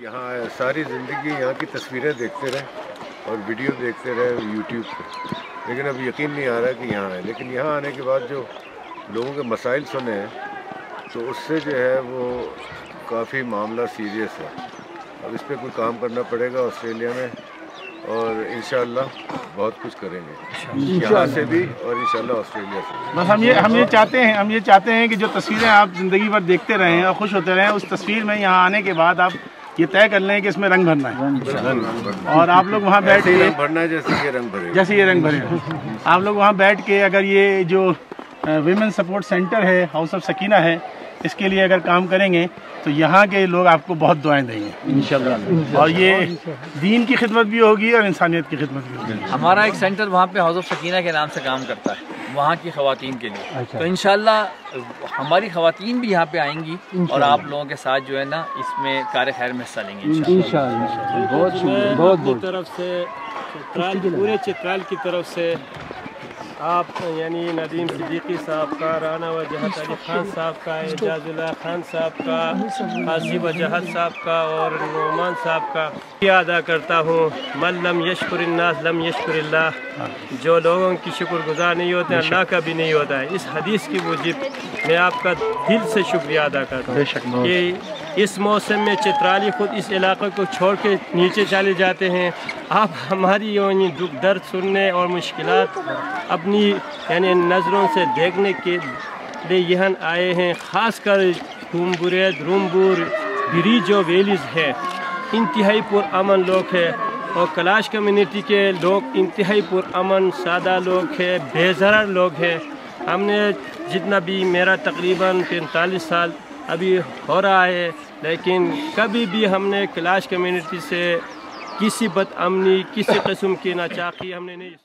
یہاں ساری زندگی یہاں کی تصویریں دیکھتے رہے اور ویڈیو دیکھتے رہے یوٹیوب پہ، لیکن اب یقین نہیں آ رہا کہ یہاں ہے. لیکن یہاں آنے کے بعد جو لوگوں کے مسائل سنے ہیں تو اس سے جو ہے وہ کافی معاملہ سیریس ہے. اب اس پہ کوئی کام کرنا پڑے گا آسٹریلیا میں، اور انشاءاللہ بہت کچھ کریں گے یہاں سے بھی اور انشاءاللہ آسٹریلیا سے بھی. بس ہم یہ چاہتے ہیں کہ جو تصویریں آپ زندگی بھر دیکھتے رہے ہیں اور خوش ہوتے رہے ہیں، اس تصویر میں یہاں آنے کے بعد آپ یہ طے کر لیں کہ اس میں رنگ بھرنا ہے، اور آپ لوگ وہاں بیٹھ کے رنگ بھرنا ہے جیسے یہ رنگ بھرے آپ لوگ وہاں بیٹھ کے اگر یہ جو ویمن سپورٹ سینٹر ہے ہاؤس آف سکینہ ہے، اس کے لیے اگر کام کریں گے تو یہاں کے لوگ آپ کو بہت دعائیں دیں گے انشاءاللہ، اور یہ دین کی خدمت بھی ہوگی اور انسانیت کی خدمت بھی ہوگی. ہمارا ایک سینٹر وہاں پہ ہاؤس آف سکینہ کے نام سے کام کرتا ہے وہاں کی خواتین کے لیے، تو انشاءاللہ ہماری خواتین بھی یہاں پہ آئیں گی اور آپ لوگوں کے ساتھ جو ہے نا اس میں کار خیر میں حصہ لیں گے انشاءاللہ. بہت شکریہ. بہت طرف سے پورے چترال کی طرف سے آپ یعنی ندیم صدیقی صاحب کا، رانا وجہت علی خان صاحب کا، اعجاز اللہ خان صاحب کا، قاضی وجہت صاحب کا اور نعمان صاحب کا ادا کرتا ہوں. من لم یشکر الناس لم یشکر اللہ. جو لوگوں کی شکر گزار نہیں ہوتے اللہ کا بھی نہیں ہوتا ہے. اس حدیث کی موجب میں آپ کا دل سے شکریہ ادا کرتا ہوں کہ اس موسم میں چترالی خود اس علاقے کو چھوڑ کے نیچے چلے جاتے ہیں. آپ ہماری یعنی دکھ درد سننے اور مشکلات اپنی یعنی نظروں سے دیکھنے کے لیے یہاں آئے ہیں. خاص کر ممورت، رومبور، بری جو ویلیز ہے انتہائی پرامن لوگ ہیں، اور کلاش کمیونٹی کے لوگ انتہائی پرامن سادہ لوگ ہیں، بے ضرر لوگ ہیں. ہم نے جتنا بھی میرا تقریباً 45 سال ابھی ہو رہا ہے، لیکن کبھی بھی ہم نے کلاش کمیونٹی سے کسی بد امنی، کسی قسم کی ناچاقی ہم نے نہیں